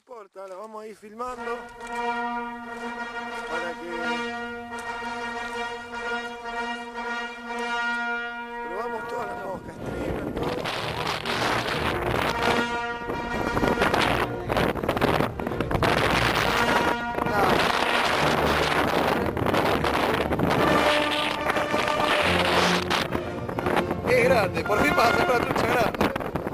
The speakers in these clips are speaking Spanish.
importa, la vamos a ir filmando para que probamos todas las moscas, streamer, todo. Es grande, por fin vas a sacar la trucha grande.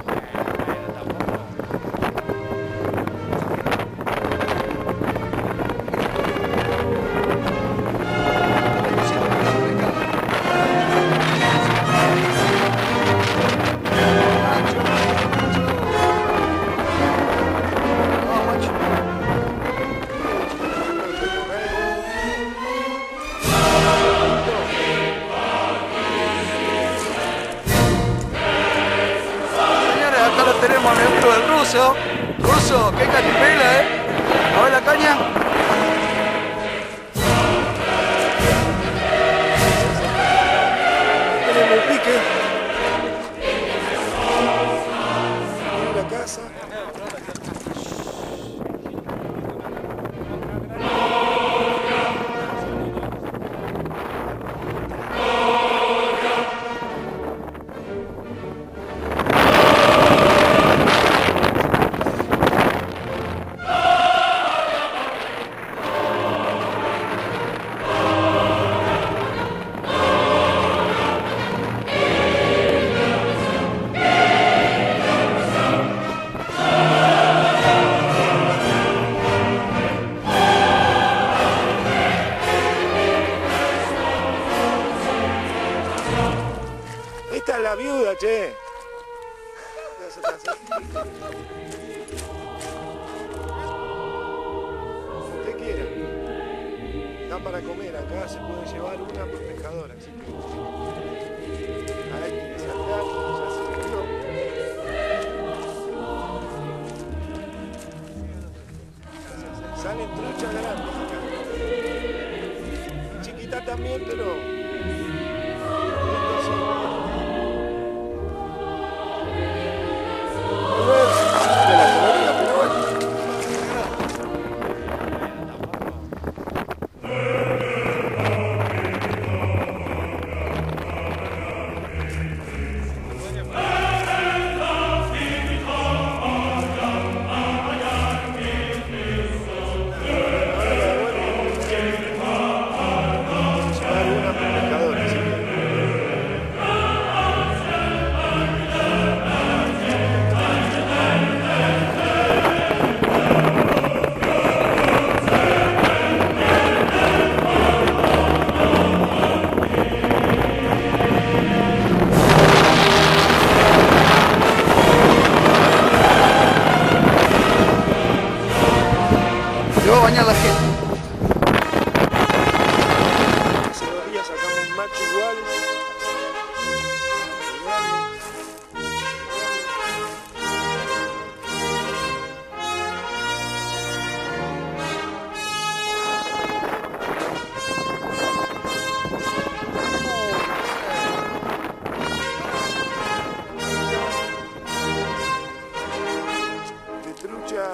Acá lo tenemos al amigo del ruso. Ruso, qué canipela, A ver la caña. Tenemos el pique. En la casa. Esta es la viuda, che. Usted quiera. Da para comer acá, se puede llevar una por pescador, así que. Ahí tiene saltar, ya se metió. Salen truchas grandes acá. Chiquita también, pero. Yo voy a bañar la gente. Hace 2 días sacamos un macho igual. De trucha.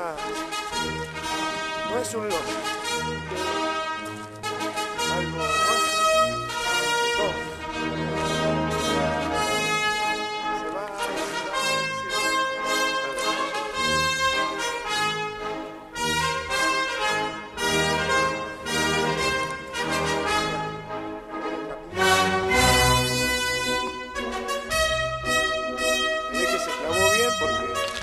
No es un loco. Algo más. Todo. Se va. Miré que se clavó bien porque.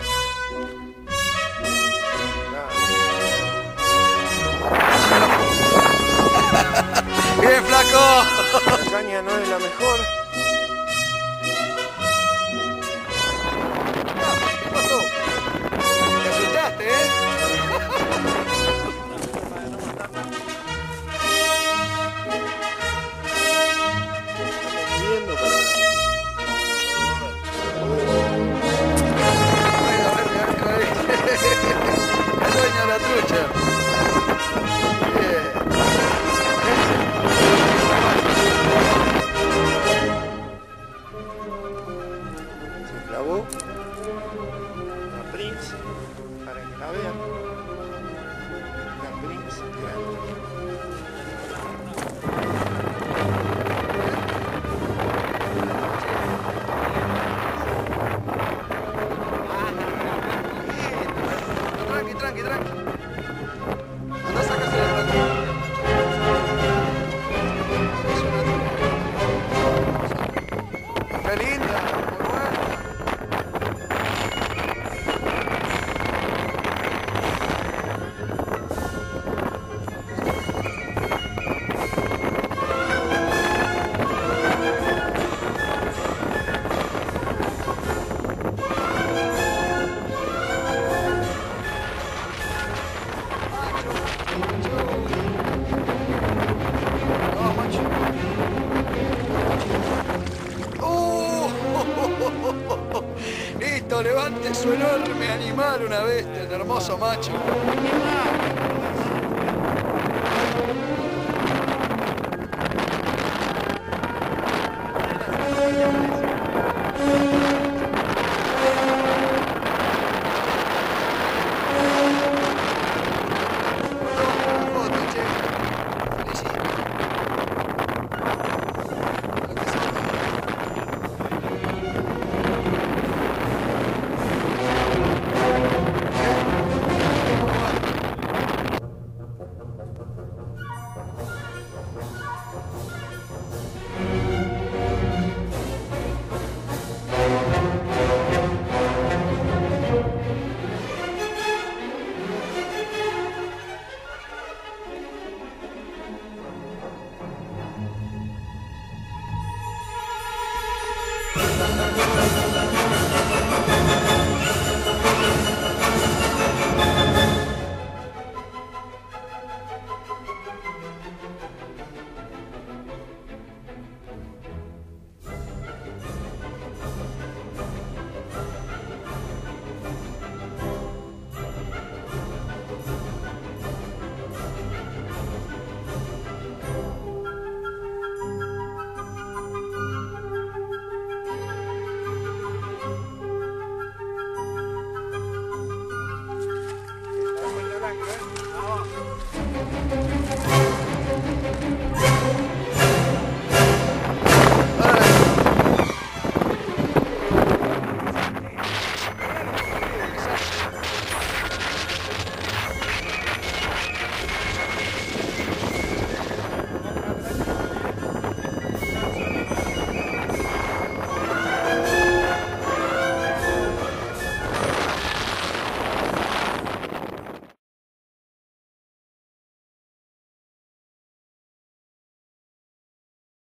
¡Bien, flaco! La caña no es la mejor. ¿Qué pasó? Te asustaste, Estamos midiendo para. La dueña de la trucha. Bien. Se clavó la Prince para que la vean. Es grande. Tranqui, tranqui, tranqui. Andá a sacarse la tranqui. Qué linda, muy buena. Listo, levante su enorme animal, una bestia, el hermoso macho.